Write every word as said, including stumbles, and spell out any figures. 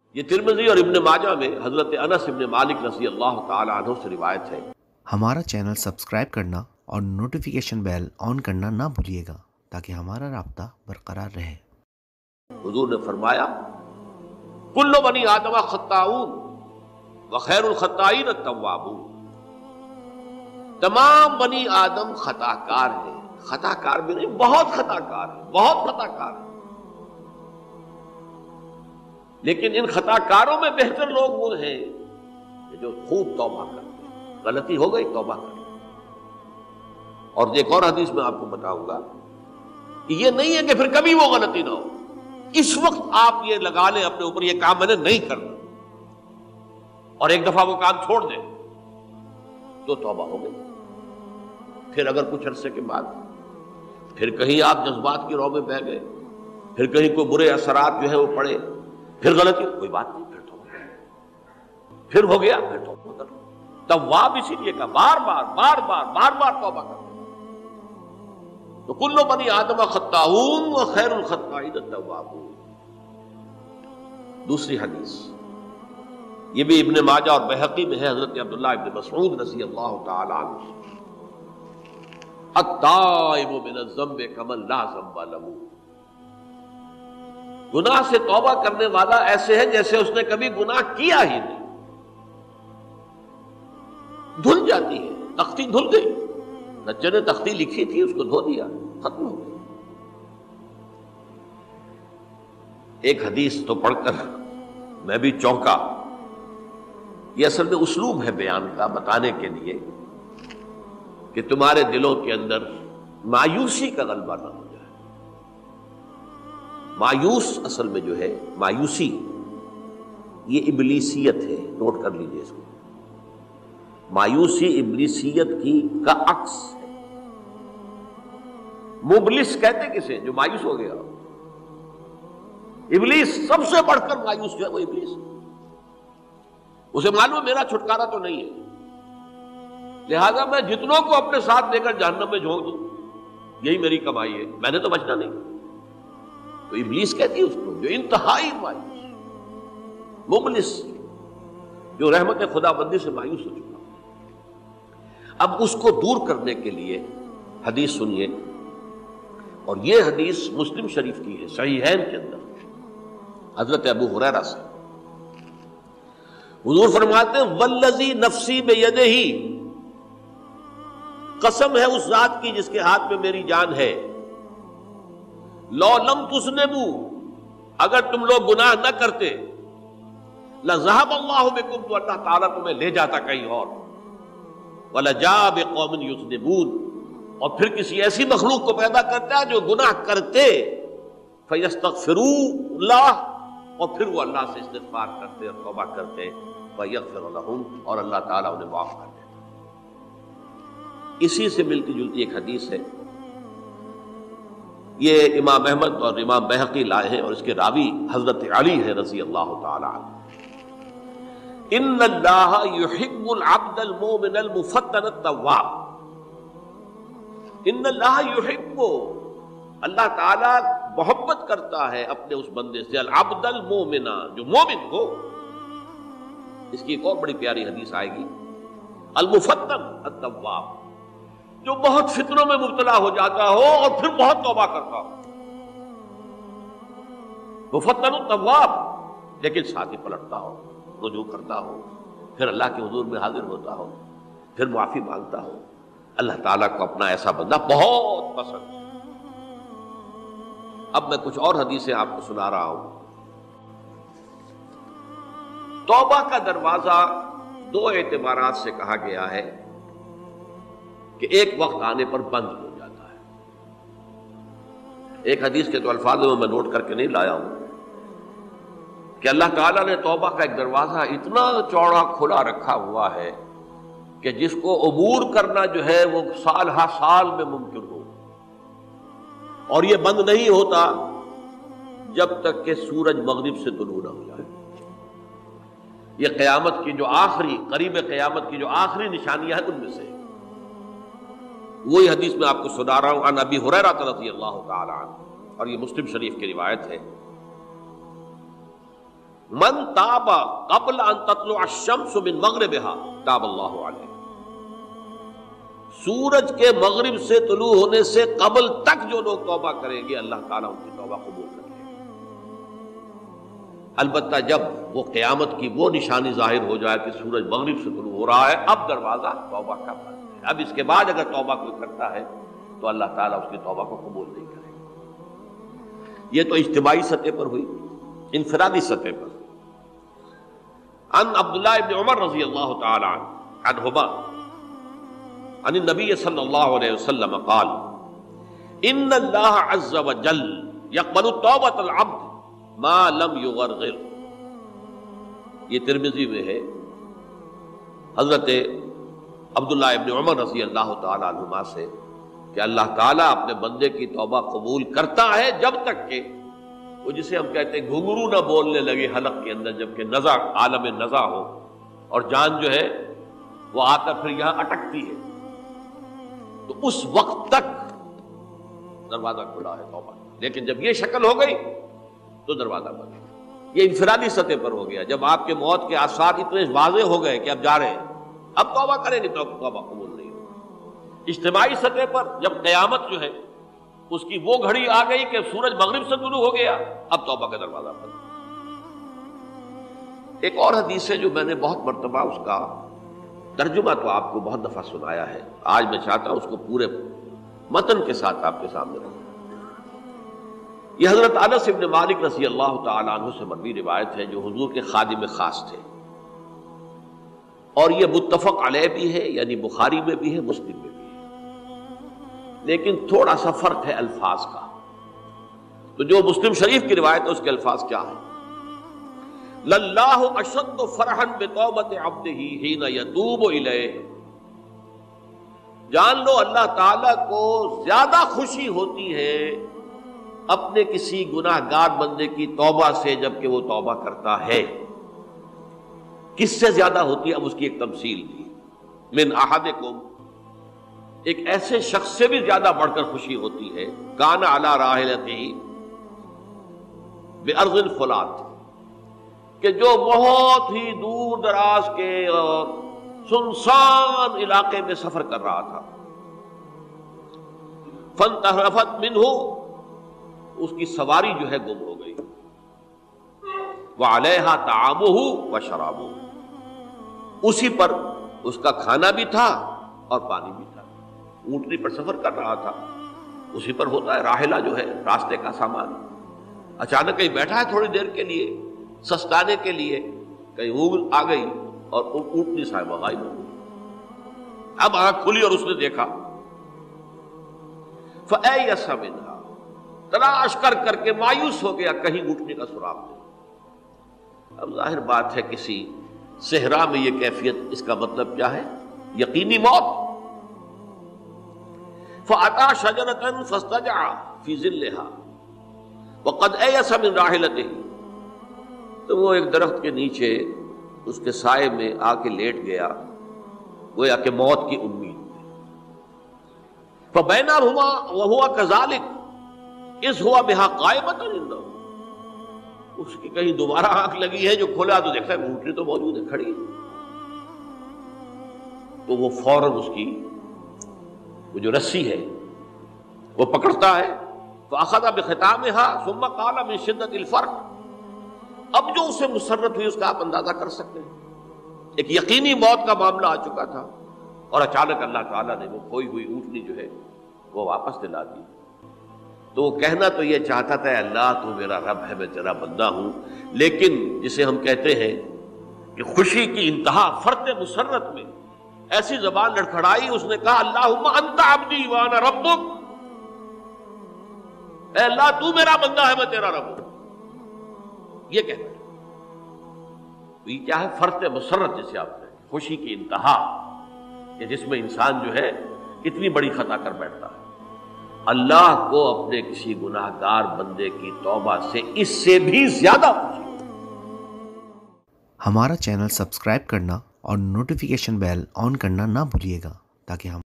یہ ترمذی اور ابن ماجہ میں حضرت انس ابن مالک رضی اللہ تعالی عنہ سے روایت ہے۔ ہمارا چینل سبسکرائب کرنا اور نوٹیفیکیشن بیل آن کرنا نہ بھولیے گا تاکہ ہمارا رابطہ برقرار رہے۔ حضور نے فرمایا کل بنی آدم خطاؤون وخیر الخطائین التوابون، تمام بنی آدم خطا کار ہیں، خطا کار بھی نہیں، بہت خطا کار ہیں، بہت خطا کار ہیں، لیکن ان خطا کاروں میں بہتر لوگ وہ ہیں کہ جو خوب توبہ کرتے ہیں، غلطی ہو گئی توبہ کرتے ہیں۔ اور ایک اور حدیث میں آپ کو بتاؤں گا کہ یہ نہیں ہے کہ پھر کبھی وہ غلطی نہ ہو، اس وقت آپ یہ لگا لیں اپنے اوپر یہ کام میں نے نہیں کرنا، اور ایک دفعہ وہ کام چھوڑ دیں تو توبہ ہو گئی۔ پھر اگر کچھ عرصے کے بعد پھر کہیں آپ جذبات کی رو میں بہہ گئے، پھر کہیں کوئی برے اثرات جو ہے وہ پڑے، پھر غلطی، کوئی بات نہیں، پھر توبہ، پھر ہو گیا پھر توبہ کرو۔ تواب اسی لیے کہا بار بار بار بار بار بار توبہ کرو۔ تو کل بنی آدم خطاؤون وخیر الخطائین التوابون۔ دوسری حدیث یہ بھی ابن ماجہ اور بہقی میں ہے، حضرت عبداللہ ابن مسعود رضی اللہ تعالی عنہ، التائب من الذنب کمن لا ذنب له، گناہ سے توبہ کرنے والا ایسے ہے جیسے اس نے کبھی گناہ کیا ہی نہیں۔ دھل جاتی ہے، تختی دھل گئی، نجار نے تختی لکھی تھی اس کو دھو دیا، ختم ہو گئی۔ ایک حدیث تو پڑھ کر میں بھی چونکا، یہ اصل میں اسلوب ہے بیان کا، بتانے کے لیے کہ تمہارے دلوں کے اندر مایوسی کا غلبہ نہ ہو جائے۔ مایوس اصل میں جو ہے مایوسی یہ ابلیسیت ہے، نوٹ کر لیجئے اس کو۔ مایوسی ابلیسیت کی کا عکس ہے۔ مبلس کہتے کسے؟ جو مایوس ہو گیا۔ ابلیس سب سے بڑھ کر مایوس جو ہے وہ ابلیس، اسے معلوم میرا چھٹکارا تو نہیں ہے، لہذا میں جتنوں کو اپنے ساتھ لے کر جہنم میں جھونک دوں یہی میری کمائی ہے، میں نے تو بچنا نہیں۔ تو ابلیس کہتی ہے اس کو جو انتہائی مایوس، مبلس، جو رحمت خدا بندی سے مایوس ہو چکا۔ اب اس کو دور کرنے کے لیے حدیث سنیے، اور یہ حدیث مسلم شریف کی ہے، صحیحین کے اندر، حضرت ابو ہریرہ سے۔ حضور فرماتے ہیں والذی نفسی بیدہ، قسم ہے اس ذات کی جس کے ہاتھ میں میری جان ہے، لو لم تذنبوا، اگر تم لوگ گناہ نہ کرتے، لذهب اللہ بکم، تو اللہ تعالیٰ تمہیں لے جاتا کہیں اور، ولجاء بقوم یذنبون، اور پھر کسی ایسی مخلوق کو پیدا کرتا ہے جو گناہ کرتے، فیستغفروا اللہ، اور پھر وہ اللہ سے استغفار کرتے اور توبہ کرتے، فیغفر لہم، اور اللہ تعالیٰ انہیں معاف کر دیتا۔ اسی سے ملتی جلتی ایک حدیث ہے، یہ امام احمد اور امام بہقی لائے ہیں، اور اس کے راوی حضرت علی ہے رضی اللہ تعالی عنہ۔ ان اللہ یحب العبد المؤمن المفتن التواب، ان اللہ یحب، اللہ تعالیٰ محبت کرتا ہے اپنے اس بندے سے، العبد المؤمن، جو مومن ہو۔ اس کی ایک اور بڑی پیاری حدیث آئے گی، المفتن التواب، جو بہت فتنوں میں مبتلا ہو جاتا ہو اور پھر بہت توبہ کرتا ہو، مفتن التواب، لیکن ساتھ ہی پلٹتا ہو، رجوع کرتا ہو، پھر اللہ کے حضور میں حاضر ہوتا ہو، پھر معافی مانگتا ہو۔ اللہ تعالیٰ کو اپنا ایسا بندہ بہت پسند ہے۔ اب میں کچھ اور حدیثیں آپ کو سنا رہا ہوں۔ توبہ کا دروازہ دو اعتبارات سے کہا گیا ہے کہ ایک وقت آنے پر بند ہو جاتا ہے۔ ایک حدیث کے تو الفاظ میں میں نوٹ کر کے نہیں لایا ہوں کہ اللہ تعالیٰ نے توبہ کا ایک دروازہ اتنا چوڑا کھلا رکھا ہوا ہے کہ جس کو عبور کرنا جو ہے وہ سال ہا سال میں ممکن ہو، اور یہ بند نہیں ہوتا جب تک کہ سورج مغرب سے طلوع نہ ہو جائے۔ یہ قیامت کی جو آخری، قریب قیامت کی جو آخری نشانیاں ہیں ان میں سے وہی حدیث میں آپ کو سنا رہا ہوں، عن ابی ہریرہ رضی اللہ تعالی عنہ، اور یہ مسلم شریف کی روایت ہے۔ من تاب قبل ان تطلع الشمس من مغربها تاب اللہ علیہ، سورج کے مغرب سے طلوع ہونے سے قبل تک جو لوگ توبہ کریں گے اللہ تعالیٰ ان کی توبہ قبول کریں گے۔ البتہ جب وہ قیامت کی وہ نشانی ظاہر ہو جائے کہ سورج مغرب سے طلوع ہو رہا ہے، اب دروازہ توبہ کا بند ہے، اب اس کے بعد اگر توبہ کوئی کرتا ہے تو اللہ تعالیٰ اس کی توبہ کو قبول نہیں کرے گا۔ یہ تو اجتماعی سطح پر ہوئی، انفرادی سطح پر۔ عن عبداللہ ابن عمر رضی اللہ تعالی عنہما عن النبی صلی اللہ علیہ وسلم قال ان اللہ عز وجل یقبل توبۃ العبد ما لم یغرغر۔ یہ ترمذی میں ہے، حضرت عبداللہ ابن عمر رضی اللہ تعالی عنہما سے کہ اللہ تعالیٰ اپنے بندے کی توبہ قبول کرتا ہے جب تک کہ وہ جسے ہم کہتے ہیں گھنگرو نہ بولنے لگے حلق کے اندر، جبکہ نزع عالم نزع ہو اور جان جو ہے وہ آ کر پھر یہاں اٹکتی ہے، تو اس وقت تک دروازہ کھلا ہے توبہ۔ لیکن جب یہ شکل ہو گئی تو دروازہ بند ہے۔ یہ انفرادی سطح پر ہو گیا، جب آپ کے موت کے آثار اتنے واضح ہو گئے کہ اب جا رہے ہیں، اب توبہ کریں گے تو توبہ قبول نہیں ہوگی۔ اجتماعی سطح پر جب قیامت جو ہے اس کی وہ گھڑی آ گئی کہ سورج مغرب سے طلوع ہو گیا، اب توبہ کا دروازہ بند۔ ایک اور حدیث ہے جو میں نے بہت مرتبہ اس کا ترجمہ تو آپ کو بہت دفعہ سنایا ہے، آج میں چاہتا ہوں اس کو پورے متن کے ساتھ آپ کے سامنے رکھوں۔ یہ حضرت انس بن مالک رضی اللہ تعالی عنہ سے مروی روایت ہے، جو حضور کے خادم خاص تھے، اور یہ متفق علیہ بھی ہے، یعنی بخاری میں بھی ہے، مسلم میں بھی ہے، لیکن تھوڑا سا فرق ہے الفاظ کا۔ تو جو مسلم شریف کی روایت ہے اس کے الفاظ کیا ہیں؟ للہ اشد فرحا بتوبۃ عبدہ حین یتوب الیہ۔ جان لو اللہ تعالیٰ کو زیادہ خوشی ہوتی ہے اپنے کسی گناہ گار بندے کی توبہ سے جبکہ وہ توبہ کرتا ہے۔ کس سے زیادہ ہوتی ہے؟ اب اس کی ایک تمثیل دی، من احدکم، ایک ایسے شخص سے بھی زیادہ بڑھ کر خوشی ہوتی ہے، کان علی راحلتہ بارض الفلات، کہ جو بہت ہی دور دراز کے اور سنسان علاقے میں سفر کر رہا تھا، فانتحرفت منہ، اس کی سواری جو ہے گم ہو گئی، وعلیہا طعامہ وشرابہ، اسی پر اس کا کھانا بھی تھا اور پانی بھی تھا، اونٹنی پر سفر کر رہا تھا، اسی پر ہوتا ہے راحلہ جو ہے راستے کا سامان، اچانک کہیں بیٹھا ہے تھوڑی دیر کے لیے سستانے کے لیے، کہیں اونگ آ گئی اور اونٹنی صاحبہ غائب ہو گئی۔ اب آنکھ کھلی اور اس نے دیکھا، فَأَيَّسَ مِنْهَا، تلاش کر کر کے مایوس ہو گیا، کہیں اونٹنی کا سراغ نہیں۔ اب ظاہر بات ہے کسی صحرا میں یہ کیفیت، اس کا مطلب کیا ہے؟ یقینی موت۔ فَأَتَى شَجَرَةً فَاسْتَجَعَ فِي ظِلِّهَا وَقَدْ أَيَسَ مِنْ رَاحِلَتِهِ، تو وہ ایک درخت کے نیچے اس کے سائے میں آ کے لیٹ گیا، گویا کہ موت کی امید میں۔ فَبَيْنَهُمَا وَهُوَ كَذَلِكَ إِذْ هُوَ بِهَا قَائِمَةٌ عِندَهُ، اس کی کہیں دوبارہ آنکھ لگی ہے، جو کھولا تو دیکھتا ہے اونٹنی تو موجود ہے، کھڑی ہے، تو وہ فوراً اس کی وہ جو رسی ہے وہ پکڑتا ہے، فَأَخَذَ بِخِتَامِهَا ثُمَّ قَالَ مِن شِدَّةِ الْفَرْقِ، اب جو اسے مسرت ہوئی اس کا آپ اندازہ کر سکتے ہیں، ایک یقینی موت کا معاملہ آ چکا تھا، اور اچانک اللہ تعالیٰ نے وہ کھوئی ہوئی اونٹنی جو ہے وہ واپس دلا دی۔ تو وہ کہنا تو یہ چاہتا تھا، اللہ تو میرا رب ہے، میں تیرا بندہ ہوں، لیکن جسے ہم کہتے ہیں کہ خوشی کی انتہا فرط مسرت میں ایسی زبان لڑکھڑائی، اس نے کہا اللہم انت عبدی وانا ربک، اے اللہ تو میرا بندہ ہے، میں تیرا رب ہوں، یہ کہنا ہے۔ تو یہ کیا ہے؟ فرط مسرت، جسے آپ نے خوشی کی انتہا، کہ جس میں انسان جو ہے اتنی بڑی خطا کر بیٹھتا ہے۔ اللہ کو اپنے کسی گناہ گار بندے کی توبہ سے اس سے بھی زیادہ خوشی۔ ہمارا چینل سبسکرائب کرنا اور نوٹیفیکیشن بیل آن کرنا نہ بھولیے گا، تاکہ ہم